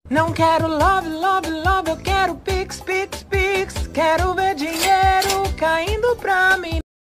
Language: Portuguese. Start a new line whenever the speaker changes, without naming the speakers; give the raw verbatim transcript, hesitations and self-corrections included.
Não quero love, love, love, eu quero pix, pix, pix. Quero ver dinheiro caindo pra mim